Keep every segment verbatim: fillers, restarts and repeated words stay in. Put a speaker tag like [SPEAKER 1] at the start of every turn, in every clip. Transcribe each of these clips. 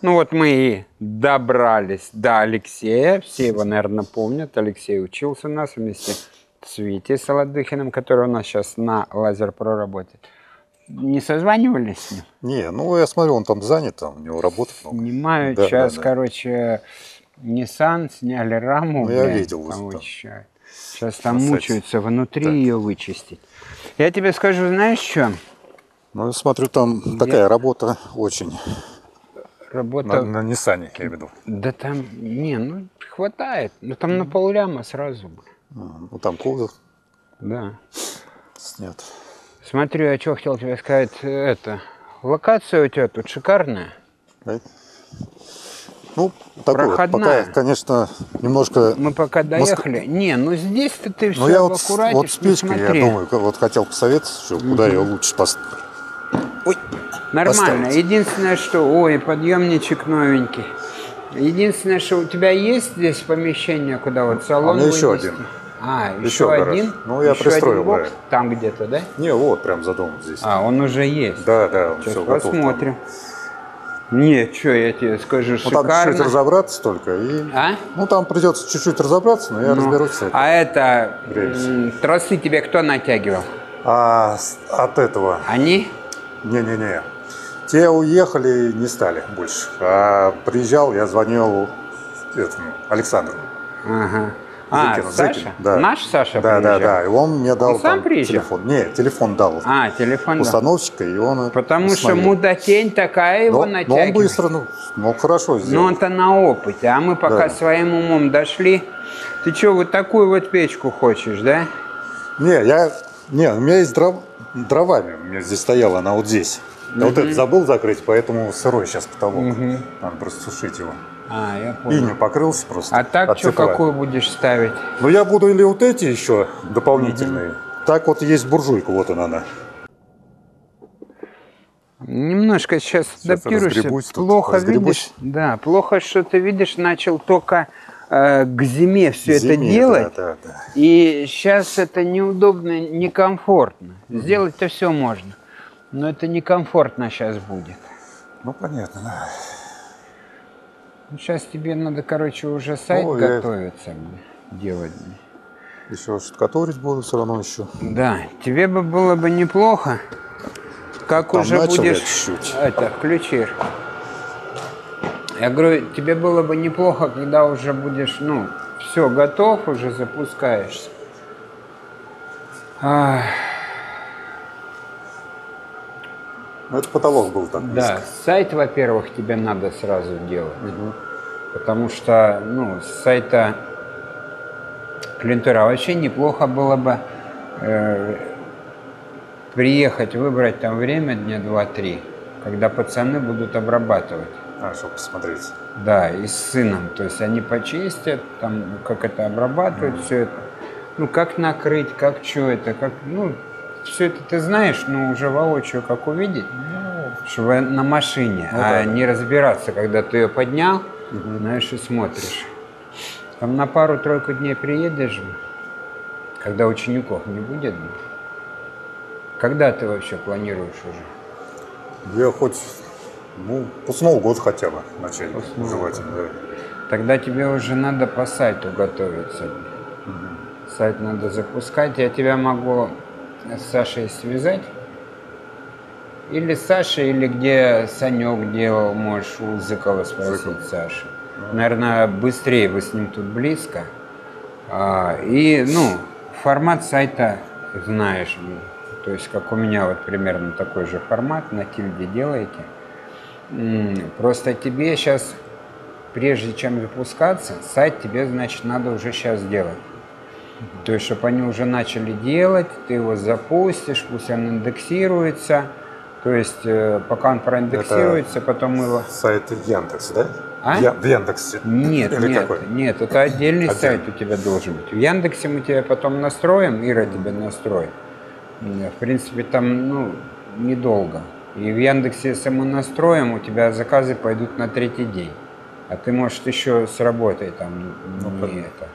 [SPEAKER 1] Ну вот мы и добрались до Алексея. Все его, наверное, помнят. Алексей учился у нас вместе с Витей Солодухиным, который у нас сейчас на Лазер-Про работает. Не созванивались с ним?
[SPEAKER 2] Не, ну я смотрю, он там занят, там у него работы много.
[SPEAKER 1] Снимают
[SPEAKER 2] да,
[SPEAKER 1] сейчас,
[SPEAKER 2] да, да.
[SPEAKER 1] короче, Nissan, сняли раму.
[SPEAKER 2] Ну, я
[SPEAKER 1] блядь,
[SPEAKER 2] видел.
[SPEAKER 1] Сейчас там
[SPEAKER 2] на
[SPEAKER 1] мучаются
[SPEAKER 2] сайте.
[SPEAKER 1] внутри
[SPEAKER 2] Так.
[SPEAKER 1] ее вычистить. Я тебе скажу, знаешь что?
[SPEAKER 2] Ну, я смотрю, там
[SPEAKER 1] я...
[SPEAKER 2] такая работа очень.
[SPEAKER 1] Работа...
[SPEAKER 2] На, на Ниссане, я имею в виду.
[SPEAKER 1] Да там, не, ну, хватает. Ну, там на полляма сразу.
[SPEAKER 2] А, ну, там кузов.
[SPEAKER 1] Да.
[SPEAKER 2] Снят.
[SPEAKER 1] Смотрю, я что хотел тебе сказать, это, локация у тебя тут шикарная.
[SPEAKER 2] Да? Ну, такой вот,
[SPEAKER 1] проходная.
[SPEAKER 2] пока, конечно, немножко...
[SPEAKER 1] Мы пока доехали. Моск... Не, ну здесь-то ты все
[SPEAKER 2] ну, я вот,
[SPEAKER 1] аккуратишь,
[SPEAKER 2] вот с печкой, я думаю, вот хотел посоветовать, что угу. куда ее лучше поставить. Ой,
[SPEAKER 1] нормально.
[SPEAKER 2] поставить.
[SPEAKER 1] Единственное, что... Ой, подъемничек новенький. Единственное, что у тебя есть здесь помещение, куда вот салон
[SPEAKER 2] а еще
[SPEAKER 1] вынести?
[SPEAKER 2] один.
[SPEAKER 1] А, еще,
[SPEAKER 2] еще
[SPEAKER 1] один?
[SPEAKER 2] Ну, я
[SPEAKER 1] еще
[SPEAKER 2] пристроил,
[SPEAKER 1] один бокс?
[SPEAKER 2] да.
[SPEAKER 1] Там где-то, да?
[SPEAKER 2] Не, вот, прям за домом здесь.
[SPEAKER 1] А, он уже есть?
[SPEAKER 2] Да, да, он
[SPEAKER 1] сейчас
[SPEAKER 2] все
[SPEAKER 1] посмотрим.
[SPEAKER 2] готов.
[SPEAKER 1] Нет, что я тебе скажу,
[SPEAKER 2] ну,
[SPEAKER 1] шикарно.
[SPEAKER 2] Там чуть-чуть разобраться только. И...
[SPEAKER 1] А?
[SPEAKER 2] Ну, там придется чуть-чуть разобраться, но я ну, разберусь с этим.
[SPEAKER 1] А это, м, тросы тебе кто натягивал?
[SPEAKER 2] А, от этого.
[SPEAKER 1] Они?
[SPEAKER 2] Не-не-не. Те уехали, не стали больше. А приезжал, я звонил этому, Александру.
[SPEAKER 1] Ага. А,
[SPEAKER 2] Зыкину,
[SPEAKER 1] Саша?
[SPEAKER 2] Зыкин, да.
[SPEAKER 1] Наш Саша
[SPEAKER 2] да,
[SPEAKER 1] приезжал?
[SPEAKER 2] Да, да, и он мне дал
[SPEAKER 1] он сам приезжал?
[SPEAKER 2] телефон. Не, телефон дал.
[SPEAKER 1] А, телефон
[SPEAKER 2] установщика, и он
[SPEAKER 1] Потому
[SPEAKER 2] установил.
[SPEAKER 1] что мудотень такая его
[SPEAKER 2] но,
[SPEAKER 1] натягивает.
[SPEAKER 2] Но он быстро, ну, ну хорошо сделал.
[SPEAKER 1] Но он-то на опыте, а мы пока
[SPEAKER 2] да. своим
[SPEAKER 1] умом дошли. Ты что, вот такую вот печку хочешь, да?
[SPEAKER 2] Не, я, не, у меня есть дров, дровами, у меня здесь стояла, она вот здесь. Я угу. вот это забыл закрыть, поэтому сырой сейчас потолок. Угу. Надо просто сушить его.
[SPEAKER 1] А, я понял.
[SPEAKER 2] Иню покрылся просто.
[SPEAKER 1] А так что, какую будешь ставить?
[SPEAKER 2] Ну, я буду или вот эти еще дополнительные. Угу. Так вот есть буржуйка, вот она. она.
[SPEAKER 1] Немножко сейчас, сейчас адаптируешься. Плохо видишь? Да, плохо, что ты видишь, начал только э, к зиме все зиме, это делать.
[SPEAKER 2] Да, да, да.
[SPEAKER 1] И сейчас это неудобно, некомфортно. Угу. Сделать-то все можно. Но это некомфортно сейчас будет.
[SPEAKER 2] Ну, понятно, да.
[SPEAKER 1] Ну, сейчас тебе надо, короче, уже сайт О, готовиться, я... делать.
[SPEAKER 2] Еще штукатурить буду все равно еще.
[SPEAKER 1] Да, тебе бы было бы неплохо, как Там уже будешь...
[SPEAKER 2] чуть-чуть.
[SPEAKER 1] Это, включишь. Я говорю, тебе было бы неплохо, когда уже будешь, ну, все, готов, уже запускаешься. Ах.
[SPEAKER 2] Это потолок был так близко.
[SPEAKER 1] Да, сайт, во-первых, тебе надо сразу делать. Угу. Потому что, ну, с сайта клиентура вообще неплохо было бы э, приехать, выбрать там время дня два-три, когда пацаны будут обрабатывать.
[SPEAKER 2] А, чтобы посмотреть.
[SPEAKER 1] Да, и с сыном. То есть они почистят, там, как это обрабатывают, mm. все это. Ну, как накрыть, как что это, как, ну, все это ты знаешь, но уже воочию как увидеть, ну, чтобы на машине, ну, а да, не да. разбираться, когда ты ее поднял, угу. знаешь, и смотришь. Там на пару-тройку дней приедешь, когда учеников не будет. Когда ты вообще планируешь уже?
[SPEAKER 2] Я хоть, ну, после Нового года хотя бы начать желательно, да.
[SPEAKER 1] Тогда тебе уже надо по сайту готовиться. Угу. Сайт надо запускать. Я тебя могу с Сашей связать. Или с Сашей, или где Санек делал, можешь у Зыкова спросить Сашу. Ну. Наверное, быстрее, вы с ним тут близко. А, и, ну, формат сайта знаешь. То есть, как у меня вот примерно такой же формат, на тильде делаете. Просто тебе сейчас, прежде чем запускаться, сайт тебе, значит, надо уже сейчас делать. То есть, чтобы они уже начали делать, ты его запустишь, пусть он индексируется. То есть, пока он проиндексируется, это потом мы его...
[SPEAKER 2] Сайт Яндекс, да?
[SPEAKER 1] А?
[SPEAKER 2] Я... В Яндексе?
[SPEAKER 1] Нет,
[SPEAKER 2] Или
[SPEAKER 1] нет,
[SPEAKER 2] какой?
[SPEAKER 1] нет, это отдельный
[SPEAKER 2] Отдельно.
[SPEAKER 1] сайт у тебя должен быть. В Яндексе мы тебя потом настроим, Ира тебе настроит. В принципе, там, ну, недолго. И в Яндексе, если мы настроим, у тебя заказы пойдут на третий день. А ты, может, еще с работой там ну, не это...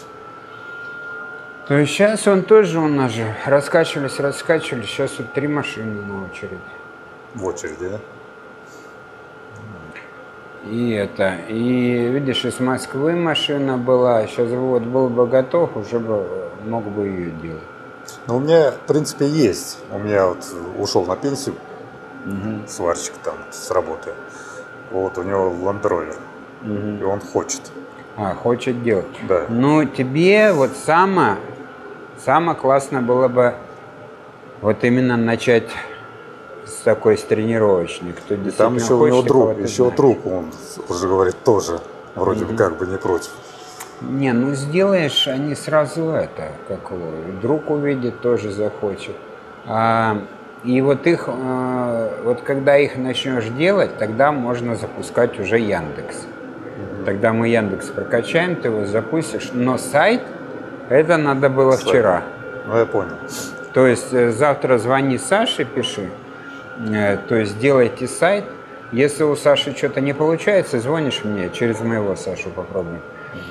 [SPEAKER 1] То есть сейчас он тоже у нас же раскачивались, раскачивались. Сейчас вот три машины на очереди.
[SPEAKER 2] В очереди, да?
[SPEAKER 1] И это, и видишь, из Москвы машина была, сейчас вот был бы готов, уже бы мог бы ее делать.
[SPEAKER 2] Ну, у меня, в принципе, есть. У меня вот ушел на пенсию угу. сварщик там с работы. Вот у него Land Rover. Угу. И он хочет.
[SPEAKER 1] А, хочет делать.
[SPEAKER 2] Да.
[SPEAKER 1] Ну, тебе вот самое, самое классно было бы вот именно начать с такой, с тренировочной. Кто
[SPEAKER 2] и там еще у него друг, еще
[SPEAKER 1] знаешь.
[SPEAKER 2] друг, он уже говорит, тоже вроде бы mm-hmm. как бы не против.
[SPEAKER 1] Не, ну сделаешь, они сразу это, как его, друг увидит, тоже захочет. А, и вот их, а, вот когда их начнешь делать, тогда можно запускать уже Яндекс. Mm-hmm. Тогда мы Яндекс прокачаем, ты его запустишь, но сайт, это надо было сайт. Вчера.
[SPEAKER 2] Ну, я понял.
[SPEAKER 1] То есть завтра звони Саше, пиши. То есть делайте сайт. Если у Саши что-то не получается, звонишь мне, через моего Сашу попробуем.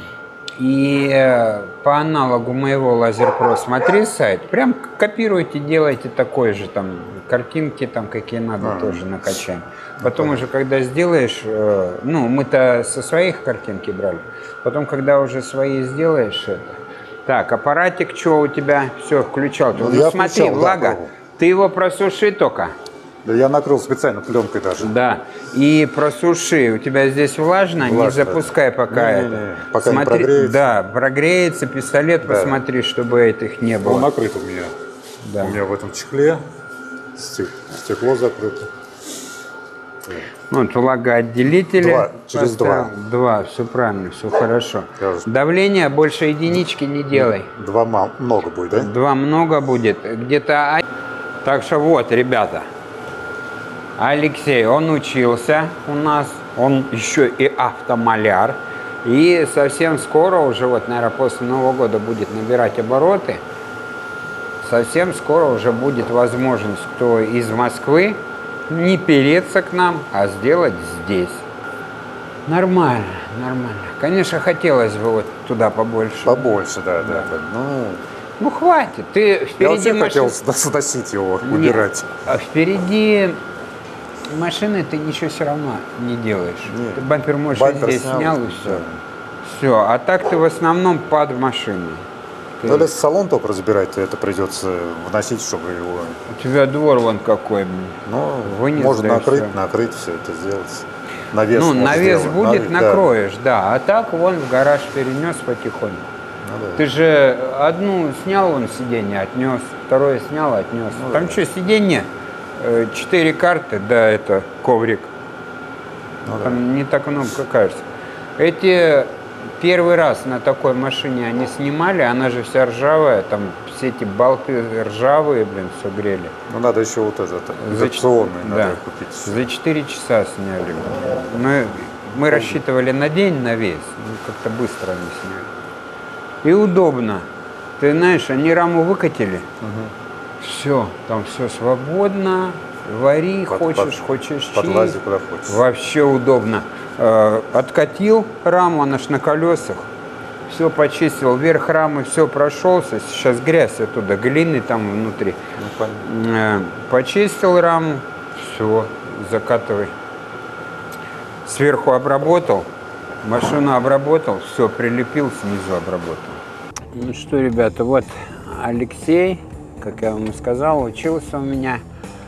[SPEAKER 1] И по аналогу моего LaserPro смотри сайт, прям копируйте, делайте такой же, там картинки там какие надо а, тоже накачаем. Потом уже когда сделаешь, ну мы-то со своих картинки брали, потом когда уже свои сделаешь это. Так, аппаратик, что у тебя? Все, включал. Ну, ну смотри, включал, влага, да, ты его просуши только.
[SPEAKER 2] Да я накрыл специально пленкой даже.
[SPEAKER 1] Да, и просуши. У тебя здесь влажно, влажно не запускай пока
[SPEAKER 2] не,
[SPEAKER 1] это.
[SPEAKER 2] Не, не. Пока
[SPEAKER 1] смотри,
[SPEAKER 2] не прогреется.
[SPEAKER 1] Да, прогреется, пистолет, да. Посмотри, чтобы этих не было.
[SPEAKER 2] Он накрыт у меня. Да. У меня в этом чехле стекло закрыто.
[SPEAKER 1] Вот влагоотделители.
[SPEAKER 2] Два, через два.
[SPEAKER 1] Два, все правильно, все хорошо. Давление больше единички не делай.
[SPEAKER 2] Два много будет, да?
[SPEAKER 1] Два много будет. Где-то... Так что вот, ребята. Алексей, он учился у нас. Он еще и автомаляр. И совсем скоро, уже вот, наверное, после Нового года будет набирать обороты. Совсем скоро уже будет возможность, кто из Москвы, не переться к нам, а сделать здесь. Нормально, нормально. Конечно, хотелось бы вот туда побольше.
[SPEAKER 2] Побольше, да, да. да. Ну,
[SPEAKER 1] ну хватит. Ты впереди
[SPEAKER 2] я вообще
[SPEAKER 1] машин...
[SPEAKER 2] хотел сносить его, убирать.
[SPEAKER 1] Нет, впереди машины ты ничего все равно не делаешь. Нет. Ты бампер можешь бампер здесь снял, снял и все. Да. Все. А так ты в основном под машиной.
[SPEAKER 2] Ты... Ну, если салон только разбирать, то это придется вносить, чтобы его...
[SPEAKER 1] У тебя двор вон какой.
[SPEAKER 2] Ну, вынес, можно накрыть, все. накрыть, все это сделать. Навес
[SPEAKER 1] ну, навес
[SPEAKER 2] сделать.
[SPEAKER 1] будет,
[SPEAKER 2] Навес,
[SPEAKER 1] накроешь, да. да. А так вон в гараж перенес потихоньку. Ну, да. Ты же одну снял, вон сиденье отнес, второе снял, отнес. Ну, там да. Что, сиденье? Четыре карты, да, это коврик. Ну, там да. Не так много, как кажется. Эти... Первый раз на такой машине они снимали, она же вся ржавая, там все эти болты ржавые, блин, все грели.
[SPEAKER 2] Ну надо еще вот этот, инерционный надо да. купить.
[SPEAKER 1] За четыре часа сняли. Мы, мы рассчитывали на день, на весь, ну, как-то быстро они сняли. И удобно. Ты знаешь, они раму выкатили, угу. Все, там все свободно, вари, под, хочешь, под, хочешь
[SPEAKER 2] чай. Подлази куда хочешь.
[SPEAKER 1] Вообще удобно. Откатил раму, она ж на колесах, все почистил, верх рамы, все прошелся, сейчас грязь оттуда, глины там внутри. Ну, почистил раму, все, закатывай. Сверху обработал, машину обработал, все, прилепил, снизу обработал. Ну что, ребята, вот Алексей, как я вам и сказал, учился у меня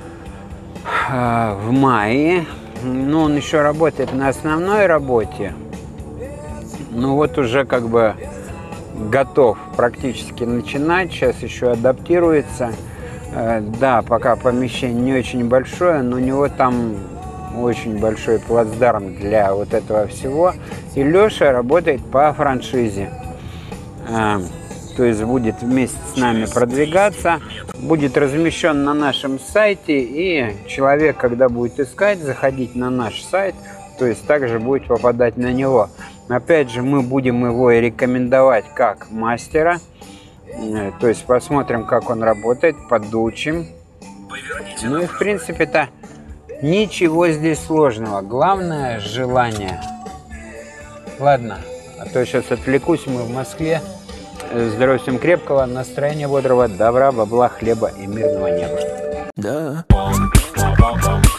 [SPEAKER 1] в мае. Ну, он еще работает на основной работе. Ну, вот уже как бы готов практически начинать. Сейчас еще адаптируется. Да, пока помещение не очень большое, но у него там очень большой плацдарм для вот этого всего. И Леша работает по франшизе. То есть будет вместе с нами продвигаться, будет размещен на нашем сайте, и человек, когда будет искать, заходить на наш сайт, то есть также будет попадать на него. Опять же, мы будем его рекомендовать как мастера, то есть посмотрим, как он работает, подучим. Ну и в принципе-то ничего здесь сложного, главное желание. Ладно, а то сейчас отвлекусь, мы в Москве. Здоровья всем крепкого, настроения бодрого, добра, бабла, хлеба и мирного неба. Да.